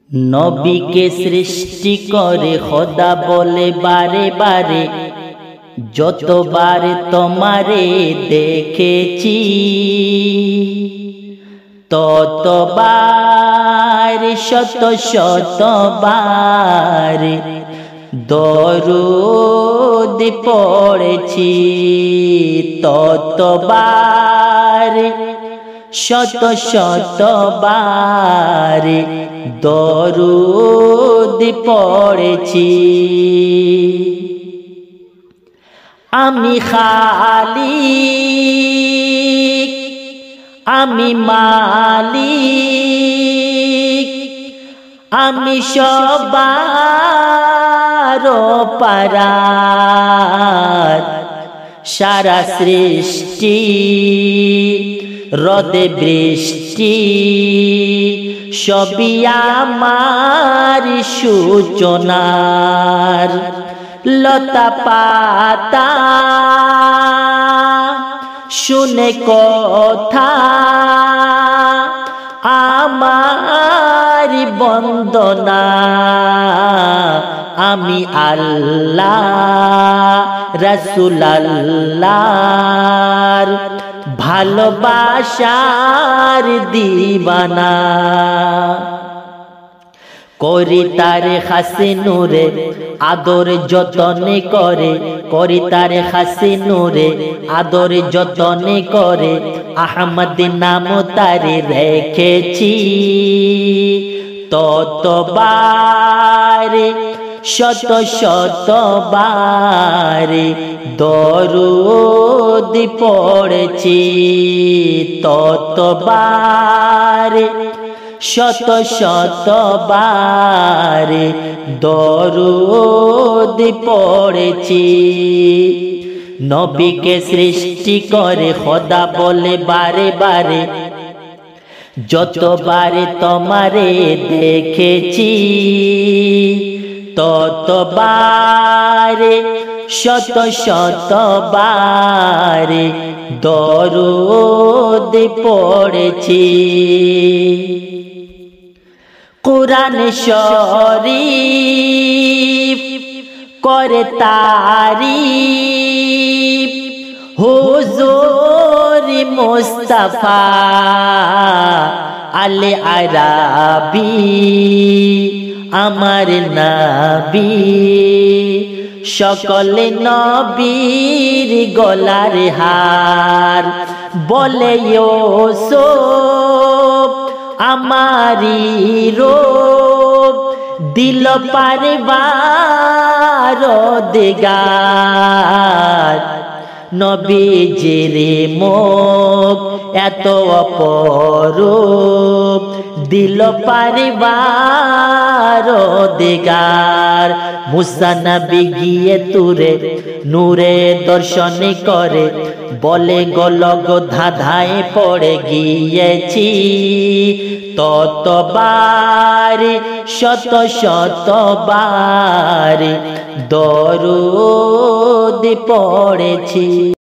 নবীকে সৃষ্টি করে খোদা বলে বারে বারে, যতবার তোমারে দেখেছি ততবার শত শতবার দরুদ পড়েছি, ততবার শত শতবার দরুদ পড়েছি। আমি খালিক, আমি মালিক, আমি সবার পারার, সারা সৃষ্টি রদে বৃষ্টি সবই আমার সূচনার। লতা পাতা শুনে কথা আমার বন্দনা, আমি আল্লাহ রাসূল আল্লাহর ভালোবাসার দিবানা। করি তারে খাসে নূরে আদর যতনে করে, করি তারে খাসে নূরে আদর যতনে করে, আহমদ নাম তারে রেখেছি ততবার শত শতবার দরুদ পড়েছি, ততবার শত শতবার দরুদ পড়েছি। নবীকে সৃষ্টি করে খোদা বলে বারে বারে, যতবার তোমারে দেখেছি ততবার শত শতবার দরুদ পড়েছি। কুরআন শরীফ করে তারিফ হুজুর মুস্তাফা আলে আরাবী আমার নবী, সকল নবীর গলার হার। বলে ইউসুফ আমারি রূপ দিল পারবার দিগার, নবীজির মুখ এত অপরূপ দিল পারবার দিগার। মুসা নবী গিয়ে তুরে নূরে দর্শন করে, বলে গোলগ ধাঁধায় পড়ে গিয়েছি ততবার শত শতবার দরুদ পড়েছি।